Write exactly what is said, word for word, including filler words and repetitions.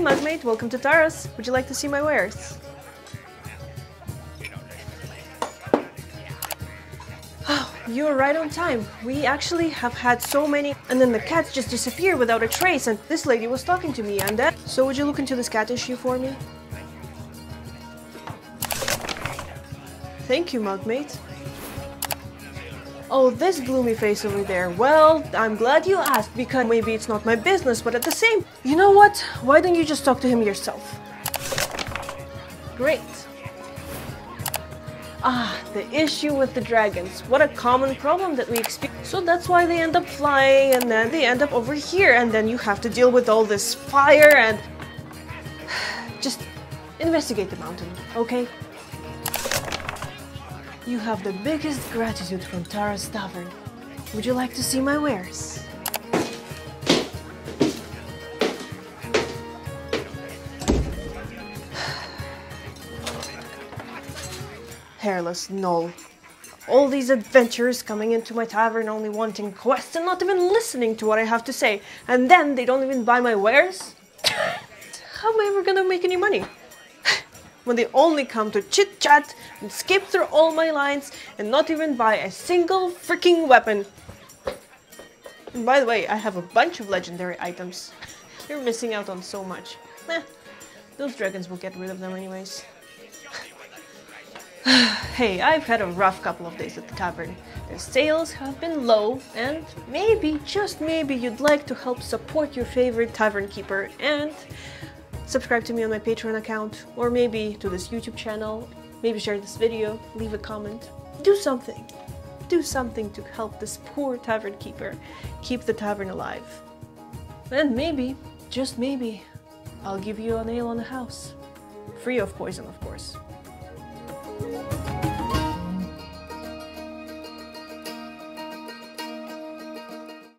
mugmate, welcome to Taras. Would you like to see my wares? Oh, you're right on time. We actually have had so many, and then the cats just disappeared without a trace, and this lady was talking to me, and that... So would you look into this cat issue for me? Thank you, mugmate. Oh, this gloomy face over there. Well, I'm glad you asked, because maybe it's not my business, but at the same... You know what? Why don't you just talk to him yourself? Great. Ah, the issue with the dragons. What a common problem that we experience. So that's why they end up flying, and then they end up over here, and then you have to deal with all this fire, and... Just investigate the mountain, okay? You have the biggest gratitude from Tara's Tavern. Would you like to see my wares? Hairless Knoll. All these adventurers coming into my tavern only wanting quests and not even listening to what I have to say. And then they don't even buy my wares? How am I ever gonna make any money? When they only come to chit-chat and skip through all my lines and not even buy a single freaking weapon. And by the way, I have a bunch of legendary items. You're missing out on so much. Eh, those dragons will get rid of them anyways. Hey, I've had a rough couple of days at the tavern. The sales have been low, and maybe, just maybe, you'd like to help support your favorite Tavernkeeper and subscribe to me on my Patreon account, or maybe to this YouTube channel, maybe share this video, leave a comment. Do something. Do something to help this poor Tavernkeeper keep the tavern alive. And maybe, just maybe, I'll give you a nail on the house. Free of poison, of course.